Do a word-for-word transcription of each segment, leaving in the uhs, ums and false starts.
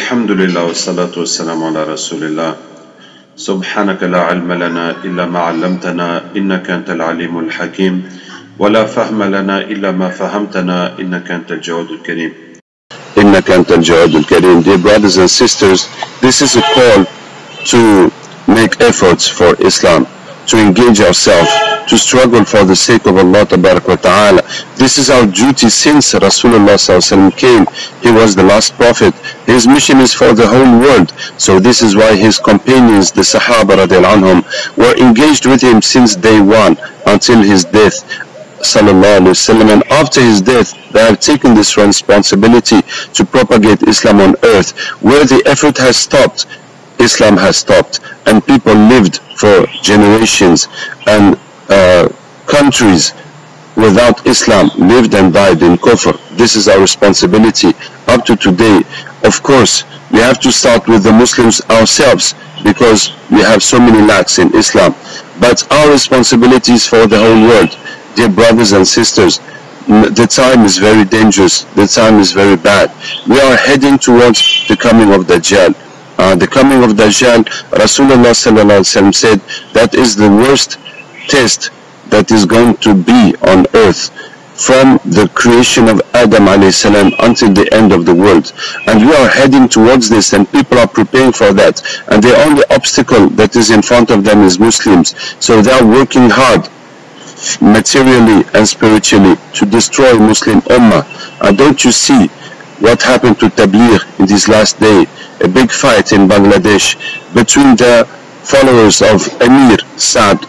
الحمد لله والصلاة والسلام على رسول الله. سبحانك لا علم لنا إلا ما علمتنا إنك أنت العليم الحكيم ولا فهم لنا إلا ما فهمتنا إنك أنت الجواد الكريم. إنك أنت الجواد الكريم. Dear brothers and sisters, this is a call to make efforts for Islam, to engage ourselves, to struggle for the sake of Allah Tabarak wa Ta'ala. This is our duty since Rasulullah Sallallahu Alaihi Wasallam came. He was the last prophet. His mission is for the whole world. So this is why his companions, the Sahaba radiallahu anhum, were engaged with him since day one until his death. Sallallahu Alaihi Wasallam. And after his death, they have taken this responsibility to propagate Islam on earth. Where the effort has stopped, Islam has stopped, and people lived for generations, and uh, countries without Islam lived and died in kufr. This is our responsibility up to today. Of course, we have to start with the Muslims ourselves, because we have so many lacks in Islam. But our responsibility is for the whole world. Dear brothers and sisters, the time is very dangerous, the time is very bad. We are heading towards the coming of Dajjal. Uh, the coming of Dajjal, Rasulullah Sallallahu Alaihi Wasallam said, that is the worst test that is going to be on earth from the creation of Adam alayhi salam until the end of the world. And we are heading towards this, and people are preparing for that. And the only obstacle that is in front of them is Muslims. So they are working hard, materially and spiritually, to destroy Muslim Ummah. And don't you see what happened to Tabligh in this last day? A big fight in Bangladesh between the followers of Amir Saad,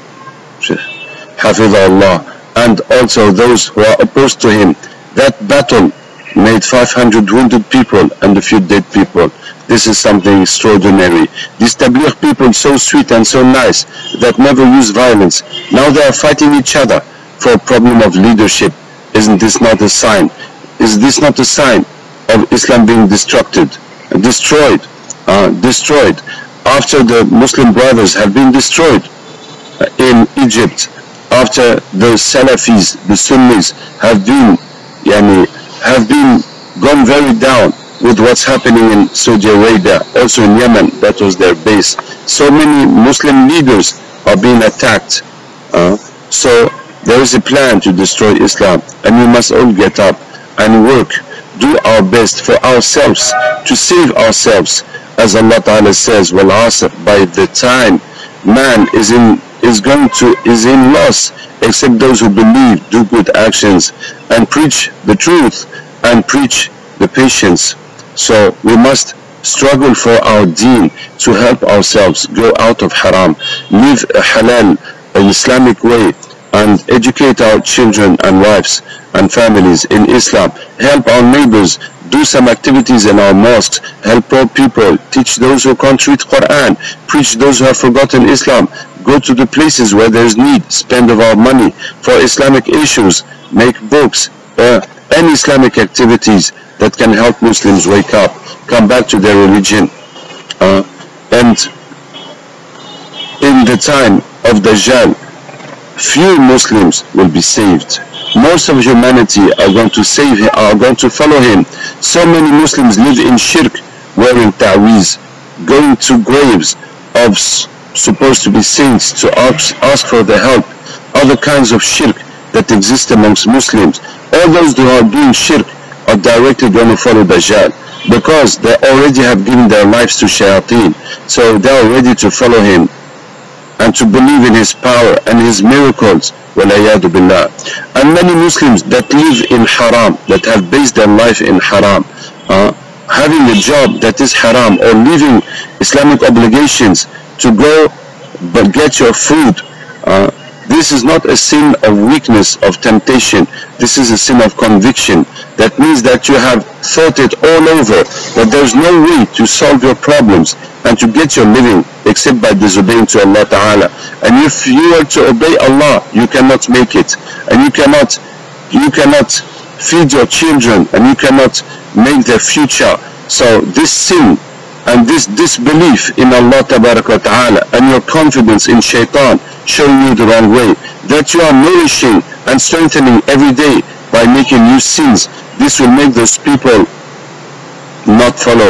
Hafidhullah, and also those who are opposed to him. That battle made five hundred wounded people and a few dead people. This is something extraordinary. These Tabligh people, so sweet and so nice, that never use violence, now they are fighting each other for a problem of leadership. Isn't this not a sign? Is this not a sign of Islam being destructed, destroyed, uh, destroyed, after the Muslim brothers have been destroyed in Egypt, after the Salafis, the Sunnis have been, yani, have been gone very down with what's happening in Saudi Arabia, also in Yemen, that was their base. So many Muslim leaders are being attacked. Uh, so there is a plan to destroy Islam, and we must all get up and work, do our best for ourselves, to save ourselves. As Allah Ta'ala says, Wal Asr, by the time man is in is going to is in loss, except those who believe, do good actions, and preach the truth, and preach the patience. So we must struggle for our deen, to help ourselves go out of haram, live a halal, an Islamic way, and educate our children and wives and families in Islam, help our neighbors, do some activities in our mosques, help poor people, teach those who can't read Quran, preach those who have forgotten Islam, go to the places where there is need, spend of our money for Islamic issues, make books, uh, and Islamic activities that can help Muslims wake up, come back to their religion. Uh, and in the time of Dajjal, few Muslims will be saved. Most of humanity are going to save him, are going to follow him. So many Muslims live in shirk, wearing ta'weez, going to graves of supposed to be saints to ask, ask for their help. Other kinds of shirk that exist amongst Muslims. All those who are doing shirk are directly going to follow Dajjal, because they already have given their lives to shayateen. So they are ready to follow him and to believe in his power and his miracles. Walayadu billah. And many Muslims that live in haram, that have based their life in haram, uh, having a job that is haram, or leaving Islamic obligations to go but get your food, uh, this is not a sin of weakness, of temptation. This is a sin of conviction. That means that you have thought it all over, that there's no way to solve your problems and to get your living except by disobeying to Allah Ta'ala. And if you are to obey Allah, you cannot make it. And you cannot, you cannot feed your children, and you cannot make their future. So this sin and this disbelief in Allah Ta'ala, and your confidence in shaitan showing you the wrong way, that you are nourishing and strengthening every day by making new sins, this will make those people not follow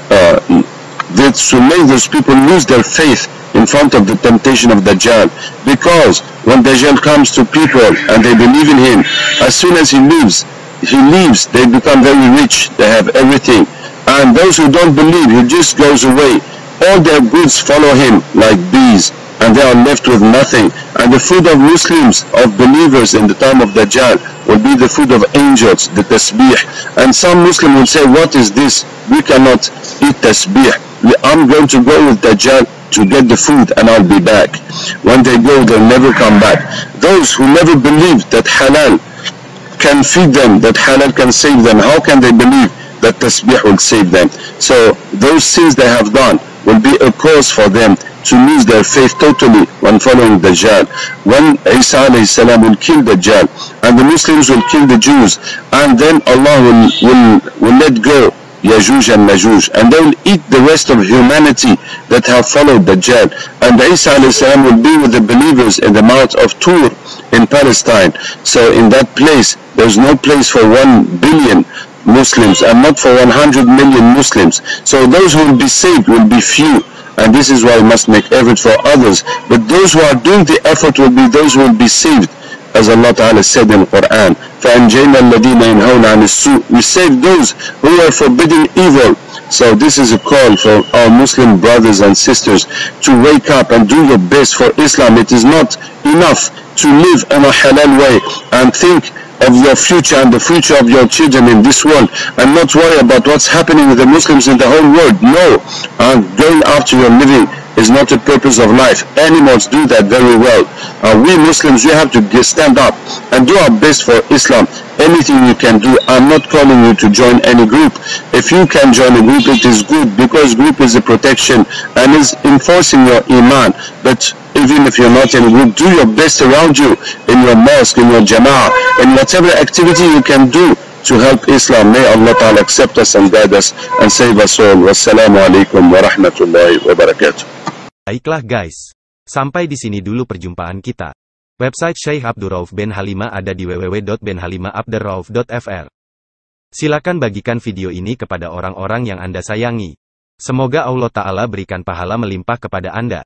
uh, this will make those people lose their faith in front of the temptation of Dajjal, because when Dajjal comes to people and they believe in him, as soon as he leaves, he leaves, they become very rich, they have everything. And those who don't believe, he just goes away. All their goods follow him like bees, and they are left with nothing. And the food of Muslims, of believers in the time of Dajjal, will be the food of angels, the tasbih. And some Muslim will say, what is this? We cannot eat tasbih. I'm going to go with Dajjal to get the food and I'll be back. When they go, they'll never come back. Those who never believed that halal can feed them, that halal can save them, how can they believe that tasbih will save them? So those sins they have done will be a cause for them to lose their faith totally when following Dajjal. When Isa alayhi salam will kill Dajjal, and the Muslims will kill the Jews, and then Allah will, will, will let go Yajuj and Majuj, and they will eat the rest of humanity that have followed Dajjal. And Isa alayhi salam will be with the believers in the Mount of Tur in Palestine. So in that place, there's no place for one billion Muslims and not for one hundred million Muslims. So those who will be saved will be few. And this is why we must make effort for others. But those who are doing the effort will be those who will be saved. As Allah Ta'ala said in the Quran, فَأَنْجَيْنَا الَّذِينَ يَنْهَوْنَ عَنِ السُّوءِ, we save those who are forbidding evil. So this is a call for our Muslim brothers and sisters to wake up and do your best for Islam. It is not enough to live in a halal way and think of your future and the future of your children in this world and not worry about what's happening with the Muslims in the whole world. No, and going after your living is not the purpose of life. Animals do that very well. Uh, we Muslims, we have to stand up and do our best for Islam. Anything you can do. I'm not calling you to join any group. If you can join a group, it is good, because group is a protection and is enforcing your iman. But even if you're not in a group, do your best around you, in your mosque, in your jama'ah, in whatever activity you can do to help Islam. May Allah Ta'ala accept us and guide us and save us all. Wassalamu alaikum wa rahmatullahi wa barakatuh. Baiklah guys, sampai di sini dulu perjumpaan kita. Website Syekh Abdul Rauf bin Halimah ada di w w w dot ben halimah abdur rauf dot f r. Silakan bagikan video ini kepada orang-orang yang Anda sayangi. Semoga Allah Ta'ala berikan pahala melimpah kepada Anda.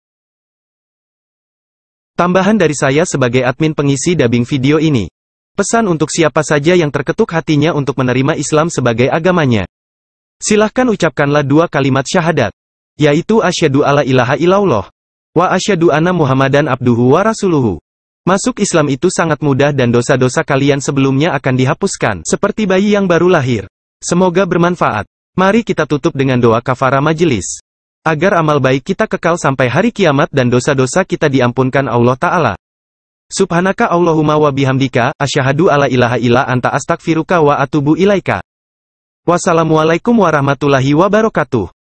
Tambahan dari saya sebagai admin pengisi dubbing video ini. Pesan untuk siapa saja yang terketuk hatinya untuk menerima Islam sebagai agamanya. Silahkan ucapkanlah dua kalimat syahadat, yaitu asyhadu alla ilaha illallah wa asyhadu anna Muhammadan abduhu wa rasuluhu. Masuk Islam itu sangat mudah dan dosa-dosa kalian sebelumnya akan dihapuskan, seperti bayi yang baru lahir. Semoga bermanfaat. Mari kita tutup dengan doa kafarah majelis, agar amal baik kita kekal sampai hari kiamat dan dosa-dosa kita diampunkan Allah Ta'ala. Subhanaka Allahumma wa bihamdika, asyhadu alla ilaha illa anta astaghfiruka wa atubu ilaika. Wassalamualaikum warahmatullahi wabarakatuh.